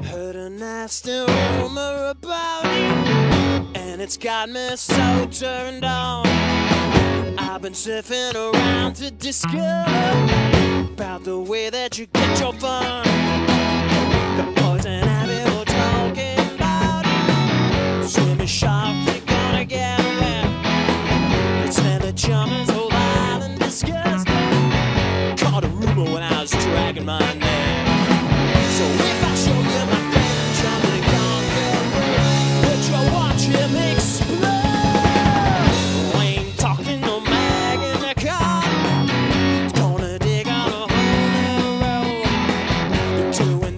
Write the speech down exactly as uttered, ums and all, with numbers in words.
Heard a nasty rumor about you, and it's got me so turned on. I've been sniffing around to discover about the way that you get your fun. The poison ivy you're talking about, swimming shark, you're gonna get wet. The smell of chum so vile and disgusting. Caught a rumor when I was dragging my neck. So if I show you my friend John the Conquerors, would you watch him explode? We ain't talking no mag in the car. It's gonna dig out a hole in the road. You're doing